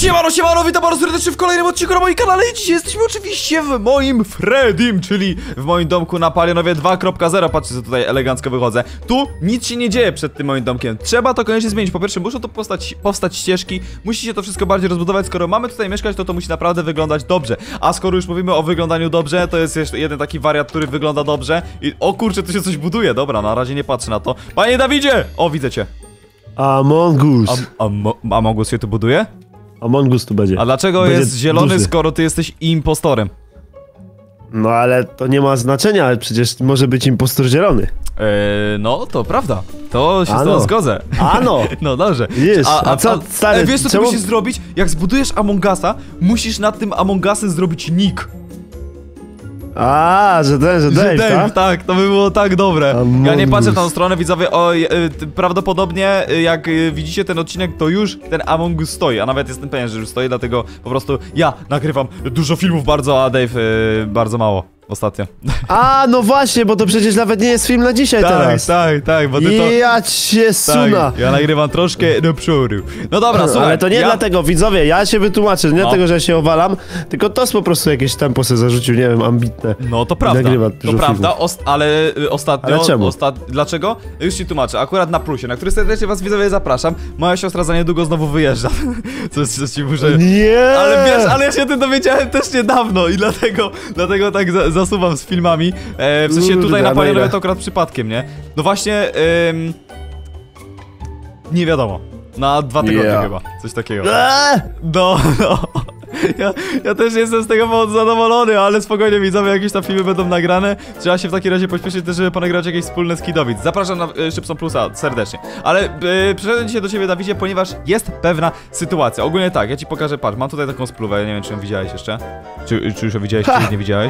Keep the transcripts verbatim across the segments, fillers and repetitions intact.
Siemano, siemano, witam bardzo serdecznie w kolejnym odcinku na moim kanale i dzisiaj jesteśmy oczywiście w moim Freddym, czyli w moim domku na Palionowie dwa kropka zero. Patrzcie, co tutaj elegancko wychodzę. Tu nic się nie dzieje przed tym moim domkiem. Trzeba to koniecznie zmienić. Po pierwsze, muszą tu powstać, powstać ścieżki. Musi się to wszystko bardziej rozbudować. Skoro mamy tutaj mieszkać, to to musi naprawdę wyglądać dobrze. A skoro już mówimy o wyglądaniu dobrze, to jest jeszcze jeden taki wariat, który wygląda dobrze. I o kurczę, tu się coś buduje. Dobra, na razie nie patrzę na to. Panie Dawidzie! O, widzę cię. Among Us. A, a, Among Us się tu buduje? Among Us tu będzie. A dlaczego będzie jest zielony, duży, skoro ty jesteś impostorem? No ale to nie ma znaczenia, ale przecież może być impostor zielony. Eee, no to prawda. To się ano. z tobą zgodzę. Ano! No dobrze. Wiesz, a, a, a co, stary, a wiesz co czemu... ty musisz zrobić? Jak zbudujesz Among Usa, musisz nad tym Among Usem zrobić nick. A, że ten, że Dave, że Dave, tak? tak, to by było tak dobre. Among ja nie patrzę w tą stronę, widzowie, o, y, y, prawdopodobnie y, jak y, widzicie ten odcinek, to już ten Among Us stoi, a nawet jestem pewien, że już stoi, dlatego po prostu ja nagrywam dużo filmów bardzo, a Dave y, bardzo mało. Ostatnio. A, no właśnie, bo to przecież nawet nie jest film na dzisiaj tak, teraz. Tak, tak, tak, bo ty to... Ja cię suna. Tak, ja nagrywam troszkę do przodu. No dobra, no, słuchaj. Ale to nie ja... dlatego, widzowie, ja się wytłumaczę, nie no. dlatego, że ja się owalam, tylko to jest po prostu jakieś tempo sobie zarzucił, nie wiem, ambitne. No to prawda, to prawda, Ost ale y, ostatnio... Ale czemu? Osta dlaczego? Już ci tłumaczę, akurat na plusie, na który serdecznie was, widzowie, zapraszam. Moja siostra za niedługo znowu wyjeżdża. Coś, coś ci muszę... Nie! Ale wiesz, ale ja się o tym dowiedziałem też niedawno i dlatego, dlatego tak za zasuwam z filmami. E, w sensie tutaj na Palionowie to akurat przypadkiem, nie? No właśnie, ym... nie wiadomo. Na dwa tygodnie yeah. chyba, coś takiego. Eee! No, no. Ja, ja też jestem z tego powodu zadowolony, ale spokojnie, widzowie, jakieś tam filmy będą nagrane. Trzeba się w takim razie pośpieszyć też, żeby ponagrać jakieś wspólne skidowic. Zapraszam na y, Szybson Plusa serdecznie. Ale y, przyszedłem dzisiaj do ciebie, Dawidzie, ponieważ jest pewna sytuacja. Ogólnie tak, ja ci pokażę, patrz, mam tutaj taką spluwę, ja nie wiem, czy ją widziałeś jeszcze. Czy, czy już ją widziałeś, ha! czy nie widziałeś?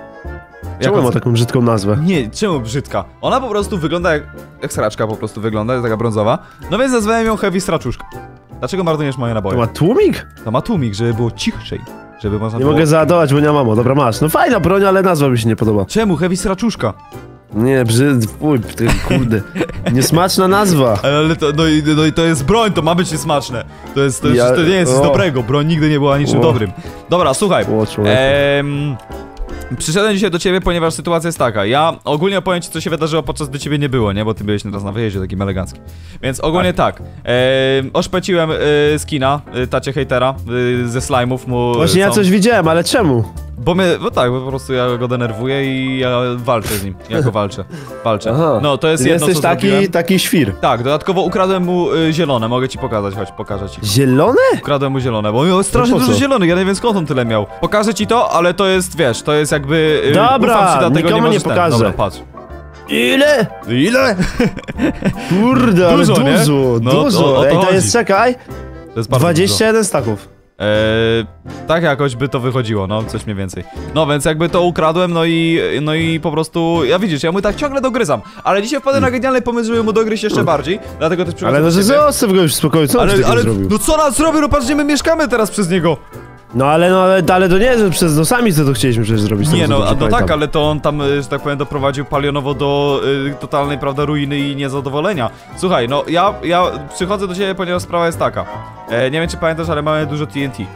Czemu ma taką brzydką nazwę? Nie, czemu brzydka? Ona po prostu wygląda jak, jak sraczka po prostu wygląda, jest taka brązowa. No więc nazwałem ją Heavy Straczuszka. Dlaczego marnujesz moje naboje? To ma tłumik? To ma tłumik, żeby było cichszej. Żeby można nie było... mogę załadować, bo nie mamo. Dobra, masz. No fajna broń, ale nazwa mi się nie podoba. Czemu? Heavy Straczuszka. Nie, brzyd... Uj, ty, kurde. Niesmaczna nazwa. Ale to, no, i, no i to jest broń, to ma być niesmaczne. To jest, to, jest, ja... to nie jest nic o. dobrego. Broń nigdy nie była niczym o. dobrym. Dobra, słuchaj. O, ehm... Przyszedłem dzisiaj do ciebie, ponieważ sytuacja jest taka. Ja ogólnie opowiem ci, co się wydarzyło, podczas gdy ciebie nie było, nie? Bo ty byłeś teraz na wyjeździe takim eleganckim. Więc ogólnie tak, tak e, oszpeciłem e, skina, e, tacie hejtera, e, ze slime'ów mu... Właśnie ja coś widziałem, ale czemu? Bo my, bo tak, bo po prostu ja go denerwuję i ja walczę z nim, ja go walczę, walczę. Aha. No to jest jedno, jesteś co taki, zrobiłem. taki świr. Tak, dodatkowo ukradłem mu y, zielone, mogę ci pokazać, chodź, pokażę ci. Zielone? Ukradłem mu zielone, bo miał strasznie no dużo zielonych, ja nie wiem skąd on tyle miał. Pokażę ci to, ale to jest, wiesz, to jest jakby... Y, Dobra, ufam ci, dlatego nikomu nie, nie pokażę. Dobra, patrz. Ile? Ile? Kurde, ale dużo, dużo, no, dużo. o, o to Ej, to chodzi. jest, czekaj, to jest dwadzieścia jeden staków. Eee, tak jakoś by to wychodziło, no, coś mniej więcej. No więc jakby to ukradłem, no i, no i po prostu, ja widzisz, ja mu tak ciągle dogryzam. Ale dzisiaj wpadłem na genialny pomysł, żeby mu dogryźć jeszcze bardziej, dlatego też przychodzę. Ale no, że zostaw go już w spokoju, co on ale, ale, zrobił? no co nas zrobił, no patrz, gdzie my mieszkamy teraz przez niego. No ale no, ale, ale to nie, że przez no sami co to chcieliśmy przecież zrobić. Nie no, a no tak, ale to on tam, że tak powiem, doprowadził Palionowo do y, totalnej, prawda, ruiny i niezadowolenia. Słuchaj, no ja, ja przychodzę do ciebie, ponieważ sprawa jest taka. E, nie wiem, czy pamiętasz, ale mamy dużo T N T.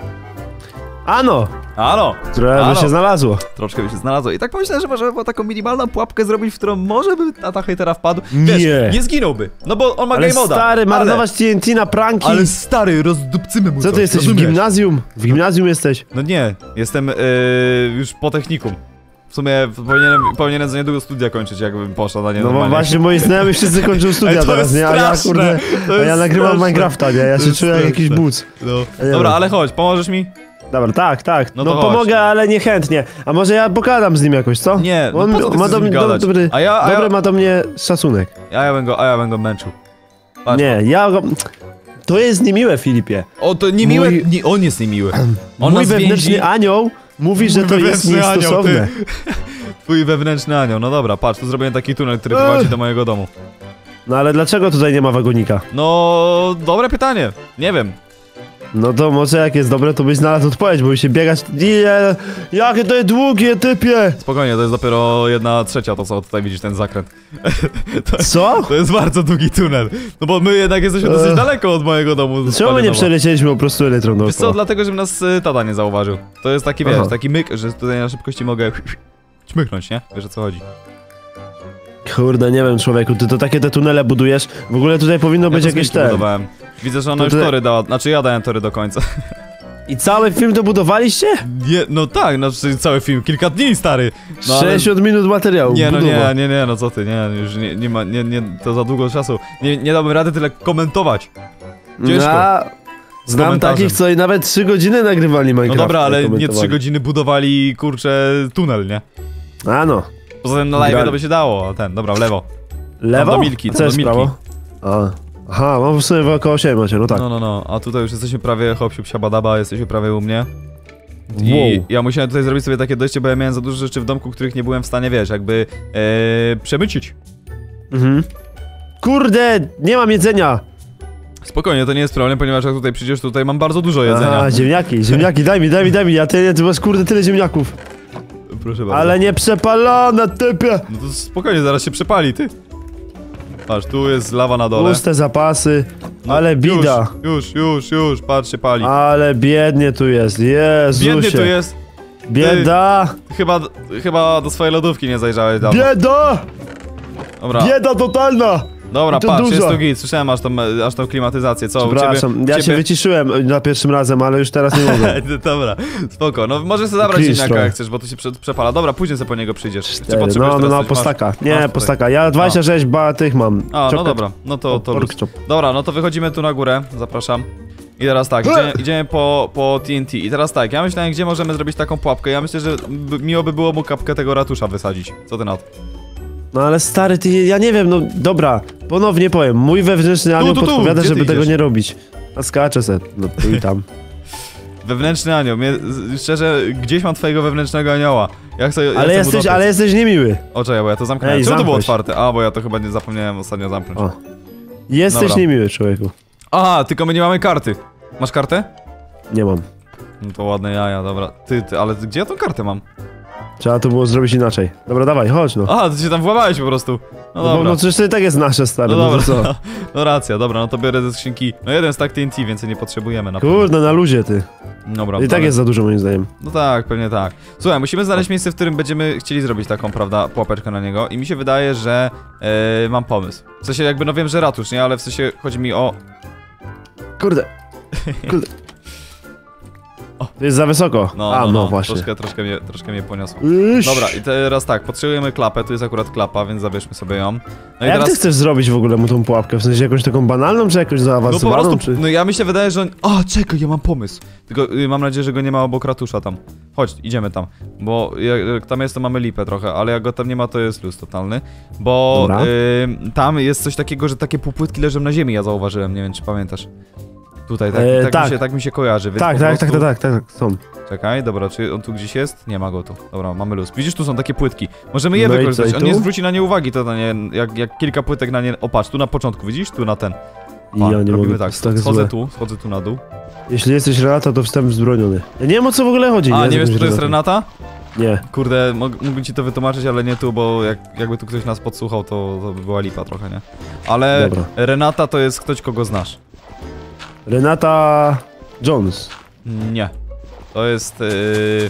Ano! Ano! Trochę by się znalazło. Troszkę by się znalazło. I tak pomyślałem, że można by taką minimalną pułapkę zrobić, w którą może by na ta hejtera wpadł. Wiesz, nie. nie zginąłby. No bo on ma ale game moda. stary, marnować ale... T N T na pranki. Ale stary, rozdupcymy mu. Co ty coś, jesteś rozumiesz? w gimnazjum? W gimnazjum jesteś? No nie, jestem yy, już po technikum. W sumie powinienem, powinienem za niedługo studia kończyć, jakbym poszedł na nie. No bo właśnie moi znajomi wszyscy kończą studia teraz, nie? A ja kurde, a ja nagrywam straszne. Minecrafta, nie? Ja się czuję jak jakiś buc. No. Dobra, ale chodź, pomożesz mi? Dobra, tak, tak. No, no to pomogę, ale niechętnie. A może ja pogadam z nim jakoś, co? Nie, no on po co ty ma do mnie do, dobry, a ja, a dobry ja... ma do mnie szacunek. A ja bym go, a ja bym go męczył. Patrz, nie, no. ja go... To jest niemiłe, Filipie. O, to niemiłe? Mój... Nie, on jest niemiły. On Mój wewnętrzny więzi... anioł mówi, że to jest niestosowne. Anioł, twój wewnętrzny anioł, no dobra, patrz, tu zrobiłem taki tunel, który prowadzi do mojego domu. No ale dlaczego tutaj nie ma wagonika? No, dobre pytanie, nie wiem. No to może jak jest dobre, to byś znalazł odpowiedź, bo się biegać... Nie, jakie to jest długie, typie! Spokojnie, to jest dopiero jedna trzecia to, co tutaj widzisz, ten zakręt. to, Co? To jest bardzo długi tunel. No bo my jednak jesteśmy dosyć Ech. daleko od mojego domu. Czemu my nie Spalinowa. przelecieliśmy po prostu elektron Wiesz co, dookoła? dlatego, żeby nas y, tata nie zauważył. To jest taki, wiesz, Aha. taki myk, że tutaj na szybkości mogę czmychnąć, nie? Wiesz o co chodzi. Kurde, nie wiem, człowieku, ty to takie te tunele budujesz. W ogóle tutaj powinno Ja być to jakieś zmienki te... budowałem. Widzę, że ona To już ty- tory dała, znaczy ja dałem tory do końca. I cały film to budowaliście? Nie, no tak, znaczy cały film, kilka dni, stary. No, ale- sześćdziesiąt minut materiału, Nie, no budowa. nie, nie, nie, no co ty, nie, już nie, nie ma, nie, nie, to za długo czasu. Nie, nie dałbym rady tyle komentować. Ciężko. Ja znam komentarzem. takich, co i nawet trzy godziny nagrywali No Minecraft. dobra, ale nie komentowali. trzy godziny budowali, kurczę, tunel, nie? A no. Poza tym na live Grali. to by się dało, a ten, dobra, w lewo. Lewo? do Milki, A tam co do jest Milki. prawo? A. Aha, mam w sumie około siedem macie, no tak. No, no, no, a tutaj już jesteśmy prawie, hop, siup, siabadaba, jesteśmy prawie u mnie. I Wow. ja musiałem tutaj zrobić sobie takie dojście, bo ja miałem za dużo rzeczy w domku, których nie byłem w stanie, wiesz, jakby e, przemycić. Mhm. Kurde, nie mam jedzenia! Spokojnie, to nie jest problem, ponieważ jak tutaj przyjdziesz, tutaj mam bardzo dużo jedzenia. A, ziemniaki, ziemniaki, daj mi, daj mi, daj mi, ja ty, ty masz kurde tyle ziemniaków. Proszę bardzo. Ale nie przepalone, typie! No to spokojnie, zaraz się przepali, ty. Patrz, tu jest lawa na dole. Puste zapasy, No, ale bida. Już, już, już, już, patrz, się pali. Ale biednie tu jest, Jezusie. Biedny tu jest. Bieda! Chyba, chyba do swojej lodówki nie zajrzałeś dawno. Bieda! Dobra, Bieda totalna! dobra, i to patrz, jest duża. tu git. Słyszałem aż tą, aż tą klimatyzację, co? u Przepraszam, ciebie, ja u się ciebie... wyciszyłem na pierwszym razem, ale już teraz nie mogę. Dobra, spoko. No możesz sobie zabrać Cringe ziemniaka trochę. jak chcesz, bo to się prze, przepala. Dobra, później sobie po niego przyjdziesz. Czy Cztery. potrzebujesz No, no, teraz no, coś? postaka. Masz? Nie, Masz tutaj. postaka. Ja dwadzieścia sześć ba tych mam. A, no Czopka- dobra, no to, to luz. pork chop. Dobra, no to wychodzimy tu na górę, zapraszam. I teraz tak, idziemy, idziemy po, po T N T. I teraz tak, ja myślałem, gdzie możemy zrobić taką pułapkę. Ja myślę, że b- miło by było mu kapkę tego ratusza wysadzić. Co ty na to? No ale stary, ty, ja nie wiem, no dobra, ponownie powiem, mój wewnętrzny anioł tu, tu, podpowiada, gdzie ty żeby tego idziesz? nie robić. A skaczę se, no tu i tam. Wewnętrzny anioł, mnie, z- szczerze, gdzieś mam twojego wewnętrznego anioła. Ja chcę, ja Ale chcę jesteś, budować. ale jesteś niemiły. O, czekaj, bo ja to zamknąłem. Ej, Czemu to było zamknąć. otwarte? A, bo ja to chyba nie zapomniałem ostatnio zamknąć. O. Jesteś Dobra. niemiły, człowieku. Aha, tylko my nie mamy karty. Masz kartę? Nie mam. No to ładne jaja, dobra. Ty, ty, ale gdzie ja tą kartę mam? Trzeba to było zrobić inaczej. Dobra, dawaj, chodź no. Aha, ty się tam włamałeś po prostu. No No, bo, dobra. no przecież to i tak jest nasze, stary, No no, dobra, to co? no racja, dobra, no to biorę ze skrzynki. No jeden stack T N T, więcej nie potrzebujemy na pewno. Kurde, na luzie ty. Dobra, I tak ale- jest za dużo moim zdaniem. No tak, pewnie tak. Słuchaj, musimy znaleźć miejsce, w którym będziemy chcieli zrobić taką, prawda, pułapeczkę na niego. I mi się wydaje, że e, mam pomysł. W sensie jakby, no wiem, że ratusz, nie? Ale w sensie chodzi mi o... Kurde. Kurde. O. To jest za wysoko. No, A, no, no, no, właśnie. Troszkę, troszkę, mnie, troszkę mnie poniosło. Iś. Dobra, i teraz tak, potrzebujemy klapę, tu jest akurat klapa, więc zabierzmy sobie ją. No A i jak teraz... ty chcesz zrobić w ogóle mu tą pułapkę? W sensie jakąś taką banalną, czy jakąś No po zaawansowaną, prostu, czy... no ja mi się wydaje, że on... A, czekaj, ja mam pomysł. Tylko y, mam nadzieję, że go nie ma obok ratusza tam. Chodź, idziemy tam. Bo jak, jak tam jest, to mamy lipę trochę, ale jak go tam nie ma, to jest luz totalny. Bo Dobra. y, tam jest coś takiego, że takie półpłytki leżą na ziemi, ja zauważyłem, nie wiem czy pamiętasz. Tutaj, tak, E, tak, tak. Mi się, tak mi się kojarzy, więc Tak, po tak, tak, prostu... tak, tak, tak, są. Czekaj, dobra, czy on tu gdzieś jest? Nie ma go tu. Dobra, mamy luz. Widzisz, tu są takie płytki. Możemy je No i wykorzystać. co, i On nie tu? zwróci na nie uwagi, to na nie, jak, jak kilka płytek na nie... O, patrz, tu na początku, widzisz? Tu na ten. I Pa, ja nie robimy mogę, to tak, jest tak schodzę złe. tu, schodzę tu na dół. Jeśli jesteś Renata, to wstęp wzbroniony. Ja nie wiem, o co w ogóle chodzi. A, nie z wiesz, jakimś kto to jest Renatą. Renata? Nie. Kurde, mog- mógłbym ci to wytłumaczyć, ale nie tu, bo jak, jakby tu ktoś nas podsłuchał, to, to by była lipa trochę, nie? Ale Dobra. Renata to jest ktoś, kogo znasz. Renata Jones. Nie. To jest... Yy...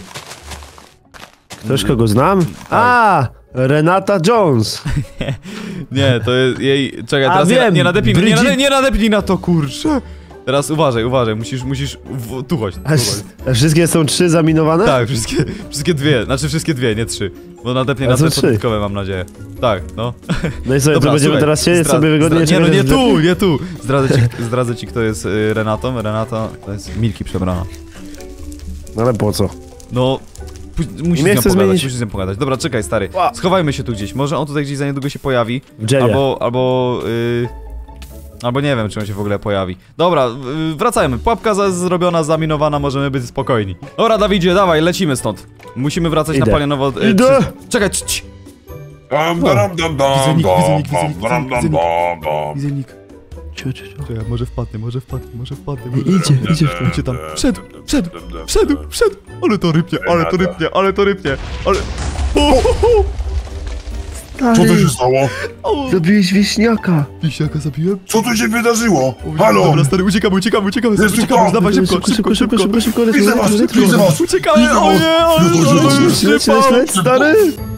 Ktoś, kogo znam? Tak. A, Renata Jones. Nie, to jest jej... Czekaj, A, teraz nie, wiem, nie nadepnij, nie, Bridget- nade, nie nadepnij na to, kurczę! Teraz uważaj, uważaj, musisz, musisz... W, tu chodź, tu A, chodź. a wszystkie są trzy zaminowane? Tak, wszystkie, wszystkie dwie, znaczy wszystkie dwie, nie trzy. Bo nadepnie A na co te trzy? podwójkowe, mam nadzieję. Tak, no. No i sobie, Dobra, to będziemy słuchaj, teraz siedzieć zdra- sobie wygodnie zdra- Nie, no czekać, nie aż tu, zdechnie? nie tu! Zdradzę ci, zdradzę ci kto jest y, Renatą. Renata to jest Milki przebrana. No ale po co? No... pu- Musisz z Nie nią chcę pogadać, zmienić. musisz z nią pogadać. Dobra, czekaj, stary. Ła. Schowajmy się tu gdzieś. Może on tutaj gdzieś za niedługo się pojawi. W drzewie. Albo, albo... Y, albo nie wiem, czy on się w ogóle pojawi. Dobra, y, wracajmy. Pułapka za, zrobiona, zaminowana, możemy być spokojni. Dobra, Dawidzie, dawaj, lecimy stąd. Musimy wracać Idę. na palionowo... y, Idę. przy- Czekaj, cii, cii. Dam, dam, dam, dam, Widzę nick, widzę dam, nick, widzę dam, nick, dam, widzę dam, nick. dam, dam. Widzę nick. Cicho, cicho. Czekaj, może wpadnie, może wpadnie, może wpadnie. Ej, Może... Idzie, idzie w to. Idzie tam. Wszedł, wszedł, wszedł, wszedł. Ale to rypnie, ale to rypnie, ale to rypnie. Ale... O, o, o. Co tu się stało? O, Zabiłeś wieśniaka. Wisiaka zabiłem? Co tu się wydarzyło? O, Halo! Dobra, stary, uciekamy, uciekamy, uciekamy, Jest uciekamy, tu dawaj, kto? szybko, szybko, szybko. szybko, szybko. Widzę was, widzę was! Uciekamy, Widzę o was. nie, o nie, Widzę was. o nie, Leć, leć, leć, leć, stary.